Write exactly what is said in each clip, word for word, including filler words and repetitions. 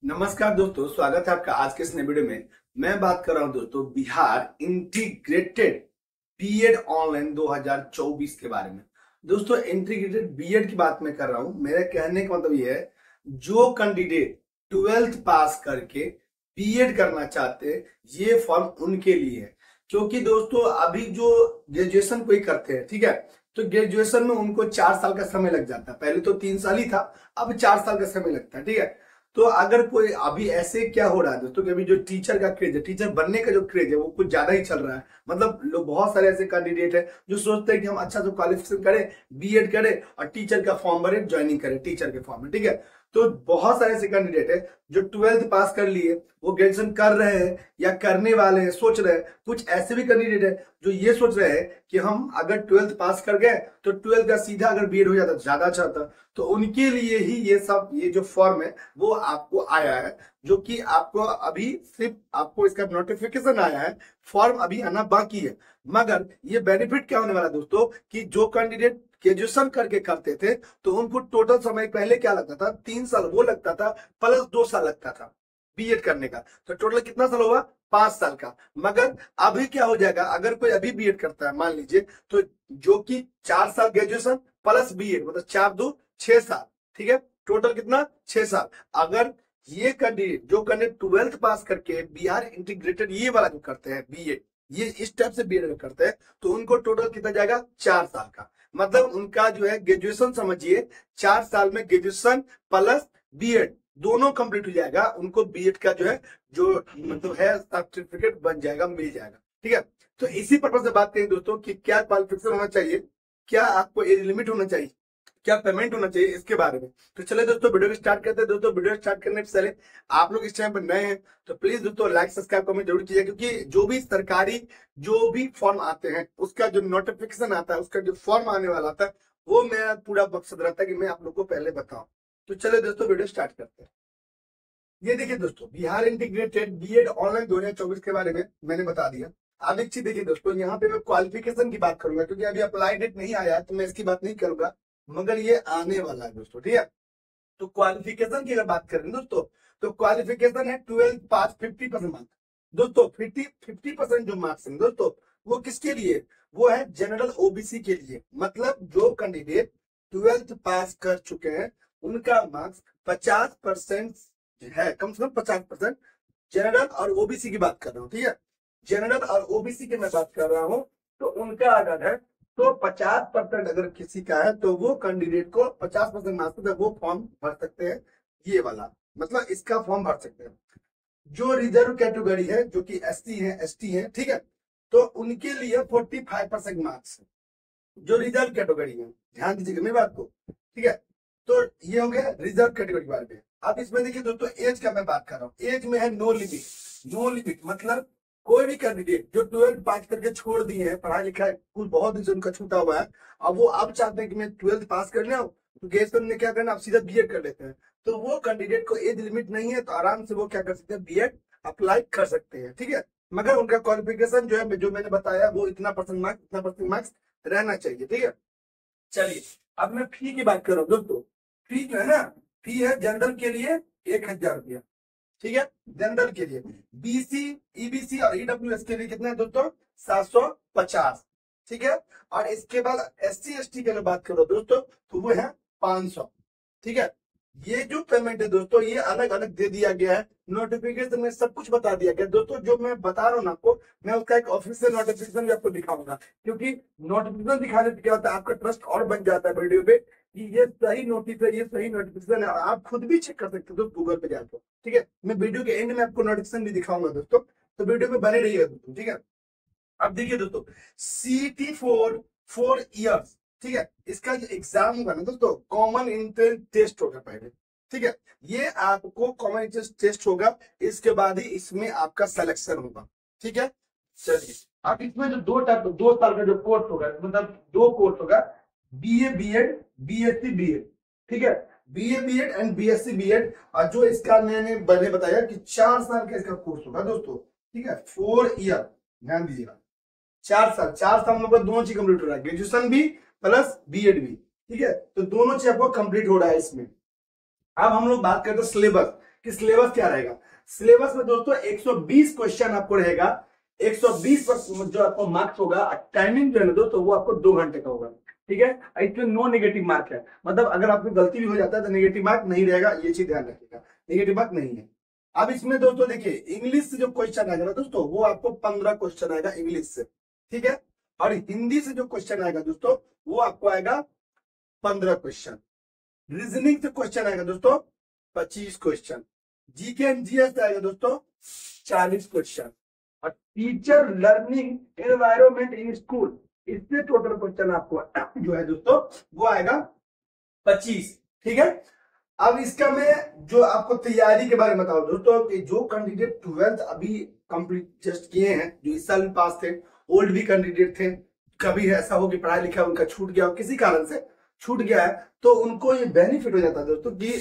नमस्कार दोस्तों, स्वागत है आपका आज के इस नए वीडियो में। मैं बात कर रहा हूं दोस्तों बिहार इंटीग्रेटेड बीएड ऑनलाइन दो हज़ार चौबीस के बारे में। दोस्तों इंटीग्रेटेड बीएड की बात मैं कर रहा हूं। मेरे कहने का मतलब ये है, जो कैंडिडेट ट्वेल्थ पास करके बीएड करना चाहते हैं ये फॉर्म उनके लिए है। क्योंकि दोस्तों अभी जो ग्रेजुएशन कोई करते हैं, ठीक है, तो ग्रेजुएशन में उनको चार साल का समय लग जाता है। पहले तो तीन साल ही था, अब चार साल का समय लगता है, ठीक है। तो अगर कोई अभी ऐसे क्या हो रहा है दोस्तों कि अभी जो टीचर का क्रेज है, टीचर बनने का जो क्रेज है वो कुछ ज्यादा ही चल रहा है। मतलब लोग, बहुत सारे ऐसे कैंडिडेट है जो सोचते हैं कि हम अच्छा से क्वालिफिकेशन करें, बीएड करें और टीचर का फॉर्म भरे, ज्वाइनिंग करें टीचर के फॉर्म में, ठीक है। तो बहुत सारे ऐसे कैंडिडेट है जो ट्वेल्थ पास कर लिए, वो ग्रेजुएशन कर रहे हैं या करने वाले हैं, सोच रहे हैं। कुछ ऐसे भी कैंडिडेट है जो ये सोच रहे हैं कि हम अगर ट्वेल्थ पास कर गए तो ट्वेल्थ का सीधा अगर बीएड हो जाता तो ज्यादा अच्छा होता। तो उनके लिए ही ये सब, ये जो फॉर्म है वो आपको आया है, जो कि आपको अभी सिर्फ आपको इसका नोटिफिकेशन आया है, फॉर्म अभी आना बाकी है। मगर ये बेनिफिट क्या होने वाला है दोस्तों कि जो कैंडिडेट ग्रेजुएशन करके करते थे तो उनको टोटल समय पहले क्या लगता था, तीन साल वो लगता था, प्लस दो साल लगता था बीएड करने का। तो टोटल कितना साल होगा, पांच साल का। मगर अभी क्या हो जाएगा, अगर कोई अभी बीएड करता है मान लीजिए, तो जो कि चार साल ग्रेजुएशन प्लस बीएड, मतलब चार दो छह साल, ठीक है, टोटल कितना, छह साल। अगर ये कैंडिडेट जो कैंडिडेट ट्वेल्थ पास करके बिहार इंटीग्रेटेड ये वाला जो करते हैं बीएड, ये इस टाइप से बीएड करते हैं, तो उनको टोटल कितना जाएगा, चार साल का। मतलब उनका जो है ग्रेजुएशन समझिए, चार साल में ग्रेजुएशन प्लस बीएड दोनों कंप्लीट हो जाएगा। उनको बीएड का जो है जो मतलब है सर्टिफिकेट बन जाएगा, मिल जाएगा, ठीक है। तो इसी पर्पज से बात करें दोस्तों कि क्या क्वालिफिकेशन होना चाहिए, क्या आपको एज लिमिट होना चाहिए, क्या पेमेंट होना चाहिए, इसके बारे में। तो चले दोस्तों वीडियो को स्टार्ट करते हैं। दोस्तों वीडियो स्टार्ट करने से पहले आप लोग इस चैनल पर नए हैं तो प्लीज दोस्तों लाइक सब्सक्राइब कमेंट जरूर कीजिए, क्योंकि जो भी सरकारी जो भी फॉर्म आते हैं उसका जो नोटिफिकेशन आता है, उसका जो फॉर्म आने वाला आता है, वो मेरा पूरा मकसद रहता है कि मैं आप लोग को पहले बताऊं। तो चले दोस्तों वीडियो स्टार्ट करते हैं। ये देखिए दोस्तों, बिहार इंटीग्रेटेड बीएड ऑनलाइन दो हज़ार चौबीस के बारे में मैंने बता दिया। अब एक चीज देखिए दोस्तों, यहाँ पे मैं क्वालिफिकेशन की बात करूंगा, क्योंकि अभी अप्लाई डेट नहीं आया है तो मैं इसकी बात नहीं करूंगा, मगर ये आने वाला है दोस्तों, ठीक है। तो क्वालिफिकेशन की अगर बात करें दोस्तों, तो क्वालिफिकेशन है twelfth pass fifty percent marks. दोस्तों फिफ्टी फिफ्टी परसेंट जो मार्क्स है दोस्तों, वो किसके लिए, वो है जनरल ओबीसी के लिए। मतलब जो कैंडिडेट ट्वेल्थ पास कर चुके हैं उनका मार्क्स पचास परसेंट है, कम से कम पचास परसेंट। जनरल और ओबीसी की बात कर रहा हूँ, ठीक है। जनरल और ओबीसी की मैं बात कर रहा हूँ, तो उनका अगर है तो पचास परसेंट अगर किसी का है तो वो कैंडिडेट को पचास परसेंट मार्क्स है, वो फॉर्म भर सकते हैं, ये वाला मतलब इसका फॉर्म भर सकते हैं। जो रिजर्व कैटेगरी है, जो कि एससी है, एसटी है, ठीक है, तो उनके लिए फोर्टी फाइव परसेंट मार्क्स है, जो रिजर्व कैटेगरी है। ध्यान दीजिएगा मेरी बात को, ठीक है। तो ये हो गया रिजर्व कैटेगरी के बारे में। अब इसमें देखिए दोस्तों, एज का मैं बात कर रहा हूँ। एज में है नो लिमिट, नो लिमिट मतलब कोई भी कैंडिडेट जो ट्वेल्थ पास करके छोड़ दिए हैं, पढ़ाई लिखाई कुछ बहुत दिन से उनका छूटा हुआ है, अब वो अब चाहते हैं कि मैं ट्वेल्थ पास कर लिया, तो ग्रेजुएशन में क्या करना, आप सीधा बीएड कर लेते हैं। तो वो कैंडिडेट को एज लिमिट नहीं है, तो आराम से वो क्या कर सकते हैं, बीएड अप्लाई कर सकते हैं, ठीक है। मगर उनका क्वालिफिकेशन जो है, जो मैंने बताया, वो इतना परसेंट मार्क्स, इतना परसेंट मार्क्स रहना चाहिए, ठीक है। चलिए अब मैं फी की बात कर रहा हूँ दोस्तों। फी जो है ना, फी है जनरल के लिए एक हजार रुपया, ठीक है, जनरल के लिए। बीसी, ईबीसी और ईडब्ल्यूएस के लिए कितना है दोस्तों, सात सौ पचास, ठीक है। और इसके बाद एससी एसटी की बात करो दोस्तों, तो वो है पांच सौ, ठीक है। ये जो पेमेंट है दोस्तों, ये अलग अलग दे दिया गया है, नोटिफिकेशन में सब कुछ बता दिया गया दोस्तों। जो मैं बता रहा हूँ ना आपको, मैं उसका एक ऑफिशियल नोटिफिकेशन भी आपको दिखाऊंगा, क्योंकि नोटिफिकेशन दिखाने से क्या होता है, आपका ट्रस्ट और बन जाता है वीडियो पे कि ये सही नोटिस है, ये सही नोटिफिकेशन है। आप खुद भी चेक कर सकते हो दोस्तों गूगल पे जाकर, ठीक है। मैं वीडियो के एंड में आपको नोटिफिकेशन भी दिखाऊंगा दोस्तों, तो वीडियो में बने रहिएगा दोस्तों, ठीक है। अब देखिए दोस्तों, सीटी फोर फोर ईयर्स, ठीक है, इसका जो एग्जाम होगा ना दोस्तों, कॉमन एंट्रेंस टेस्ट होगा पहले, ठीक है। ये आपको कॉमन एंट्रेंस टेस्ट होगा, इसके बाद ही इसमें आपका सिलेक्शन होगा, ठीक है। चलिए अब इसमें जो दो टाइप दो साल का जो कोर्स होगा, मतलब दो कोर्स होगा, बीए बीएड, बीएससी बीएड, ठीक है। BA BEd and BSc BEd. और जो इसका मैंने पहले बताया कि चार साल का इसका कोर्स होगा दोस्तों, ठीक है, फोर ईयर। ध्यान दीजिएगा, चार साल चार साल में दोनों चीज कंप्लीट हो रहा है, ग्रेजुएशन भी प्लस बीएड भी, ठीक है। तो दोनों चीज आपको कंप्लीट हो रहा है इसमें। अब हम लोग बात करते हैं सिलेबस कि सिलेबस क्या रहेगा। सिलेबस में दोस्तों एक सौ बीस क्वेश्चन आपको रहेगा, एक सौ बीस पर जो आपको मार्क्स होगा, टाइमिंग जो है ना दोस्तों वो आपको दो घंटे का होगा, ठीक है। इसमें नो नेगेटिव मार्क है, मतलब अगर आपको गलती भी हो जाता है तो नेगेटिव मार्क नहीं रहेगा, ये चीज ध्यान रखिएगा, नेगेटिव मार्क नहीं है। अब इसमें दोस्तों देखिए इंग्लिश से जो क्वेश्चन आएगा ना दोस्तों वो आपको पंद्रह क्वेश्चन आएगा इंग्लिश से, ठीक है। और हिंदी से जो क्वेश्चन आएगा दोस्तों वो आपको आएगा पंद्रह क्वेश्चन। रीजनिंग से क्वेश्चन आएगा दोस्तों पच्चीस क्वेश्चन। जीके एंड जीएस आएगा दोस्तों चालीस क्वेश्चन। और teacher learning environment in school, इससे टोटल क्वेश्चन आपको जो है दोस्तों वो आएगा पच्चीस, ठीक है। अब इसका मैं जो आपको तैयारी के बारे में बताऊं दोस्तों कि जो कैंडिडेट ट्वेल्थ अभी कंप्लीट जस्ट किए हैं, जो इस साल पास थे, ओल्ड भी कैंडिडेट थे, कभी ऐसा हो कि पढ़ाई लिखा उनका छूट गया हो, किसी कारण से छूट गया है, तो उनको ये बेनिफिट हो जाता है दोस्तों कि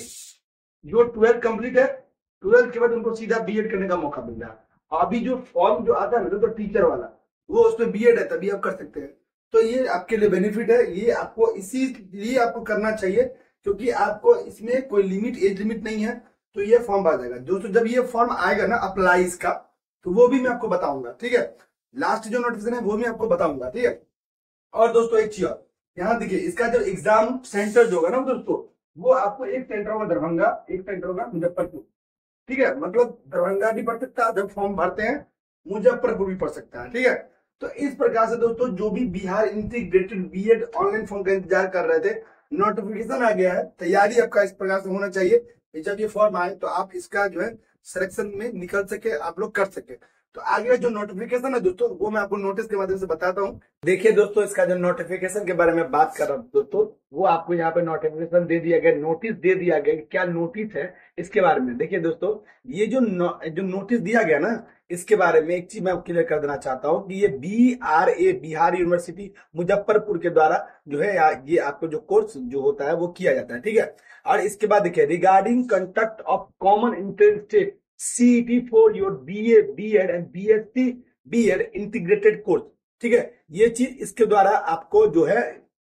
जो ट्वेल्थ कंप्लीट है, ट्वेल्थ के बाद उनको सीधा बीएड करने का मौका मिल रहा है। अभी जो फॉर्म जो आता है ना तो टीचर वाला, वो उसमें बीएड है तभी आप कर सकते हैं, तो ये आपके लिए बेनिफिट है। ये आपको इसीलिए आपको करना चाहिए क्योंकि आपको इसमें कोई लिमिट, एज लिमिट नहीं है, तो ये फॉर्म आ जाएगा दोस्तों। जब ये फॉर्म आएगा ना अप्लाई इसका, तो वो भी मैं आपको बताऊंगा, ठीक है। लास्ट जो नोटिफिकेशन है वो भी आपको बताऊंगा, ठीक है। और दोस्तों एक चीज और, यहाँ देखिए इसका जो एग्जाम सेंटर जो होगा ना दोस्तों, वो आपको एक सेंटर होगा दरभंगा, एक सेंटर होगा मुजफ्फरपुर, ठीक है। मतलब दरभंगा भी पढ़ सकता है, जब फॉर्म भरते हैं मुजफ्फरपुर भी पढ़ सकता है, ठीक है। तो इस प्रकार से दोस्तों जो भी Bihar integrated BEd online form का इंतजार कर रहे थे, नोटिफिकेशन आ गया है, तैयारी आपका इस प्रकार से होना चाहिए कि जब ये फॉर्म आए तो आप इसका जो है सिलेक्शन में निकल सके, आप लोग कर सके। तो आगे जो नोटिफिकेशन है दोस्तों वो मैं आपको नोटिस के माध्यम से बताता हूँ। देखिए दोस्तों इसका जो नोटिफिकेशन के बारे में बात कर रहा हूँ दोस्तों, वो आपको यहाँ पे नोटिफिकेशन दे दिया गया, नोटिस दे दिया गया। क्या नोटिस है इसके बारे में देखिए दोस्तों, ये जो नो, जो नोटिस दिया गया ना, इसके बारे में एक चीज मैं क्लियर कर देना चाहता हूँ कि ये B R A Bihar University Muzaffarpur के द्वारा जो है ये आपको जो कोर्स जो होता है वो किया जाता है, ठीक है। और इसके बाद देखिए regarding conduct of common interest CET for your BA BEd and BSc BEd integrated course, ठीक है। ये चीज इसके द्वारा आपको जो है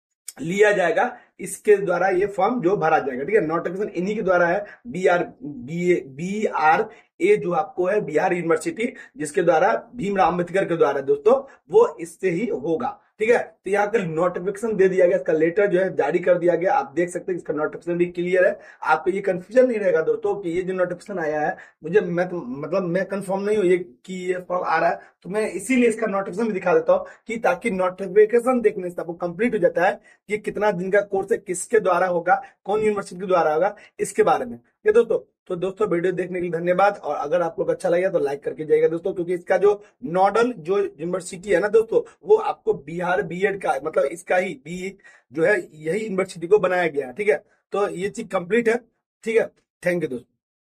लिया जाएगा, इसके द्वारा ये फॉर्म जो भरा जाएगा, ठीक है। नोटिफिकेशन इन्हीं के द्वारा है, B R B B R A जो आपको है बिहार यूनिवर्सिटी, जिसके द्वारा भीमराव अम्बेडकर के द्वारा दोस्तों वो इससे ही होगा, ठीक है। तो यहाँ का नोटिफिकेशन दे दिया गया, इसका लेटर जो है जारी कर दिया गया, आप देख सकते हैं इसका नोटिफिकेशन भी क्लियर है, आपको ये कंफ्यूजन नहीं रहेगा दोस्तों कि ये जो नोटिफिकेशन आया है, मुझे मैं तो, मतलब मैं कंफर्म नहीं हूँ ये कि ये फॉर्म आ रहा है, तो मैं इसीलिए इसका नोटिफिकेशन भी दिखा देता हूँ कि ताकि नोटिफिकेशन देखने से आपको कंप्लीट हो जाता है कि कितना दिन का कोर्स है, किसके द्वारा होगा, कौन यूनिवर्सिटी के द्वारा होगा, इसके बारे में। ये दोस्तों तो दोस्तों वीडियो देखने के लिए धन्यवाद, और अगर आप लोग अच्छा लगे तो लाइक करके जाइएगा दोस्तों, क्योंकि इसका जो नोडल जो यूनिवर्सिटी है ना दोस्तों, वो आपको बिहार बीएड का, मतलब इसका ही बी जो है यही यूनिवर्सिटी को बनाया गया है, ठीक है। तो ये चीज कंप्लीट है, ठीक है। थैंक यू दोस्तों।